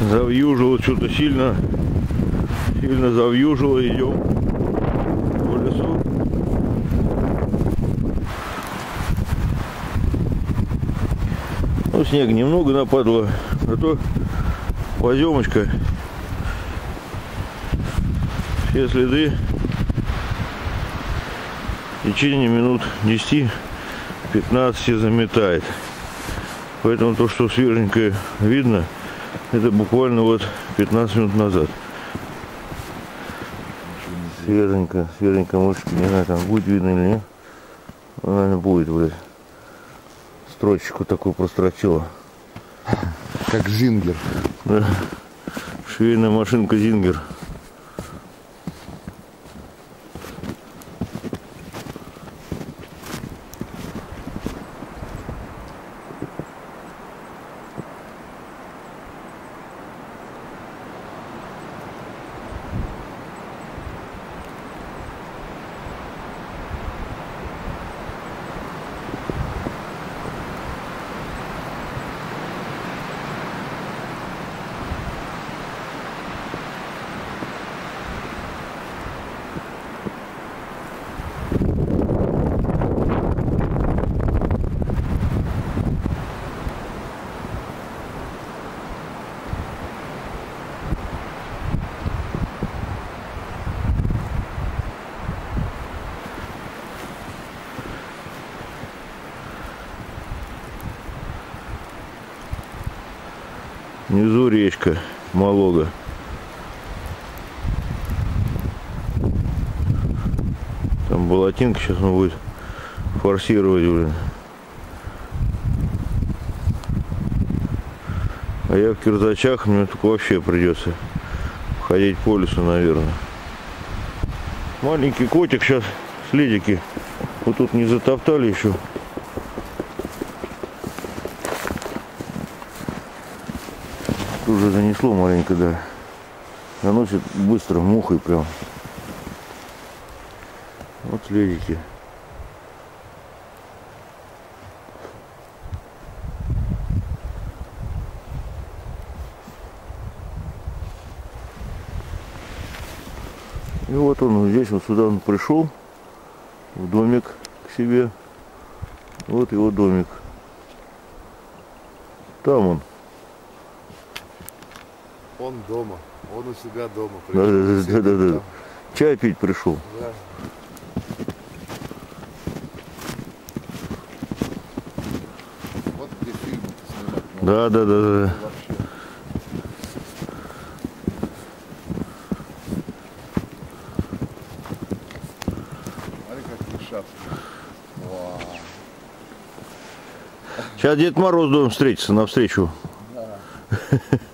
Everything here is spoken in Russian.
Завьюжило что-то сильно завьюжило. Идем по лесу. Ну, снега немного нападало, зато поземочка. Все следы в течение минут 10-15 заметает. Поэтому то, что свеженькое видно, это буквально вот 15 минут назад. Свеженько, мышки, не знаю, там будет видно или нет. Наверное, будет, блядь. Строчку такую прострочила. Как Зингер. Да. Швейная машинка Зингер. Внизу речка Малога. Там болотинка, сейчас он будет форсировать, блин. А я в кирзачах, мне только вообще придется ходить по лесу, наверное. Маленький котик, сейчас следики вот тут не затоптали еще. Уже занесло маленько, да. Заносит быстро, мухой прям. Вот следики. И вот он здесь, вот сюда он пришел, в домик к себе. Вот его домик. Там он. Он дома, он у себя дома. Да. Чай пить пришел. Да. Вот где фильмы снимать. Да. Вообще. Смотри, какие шапки. Вау. Сейчас Дед Мороз должен встретиться навстречу. Да.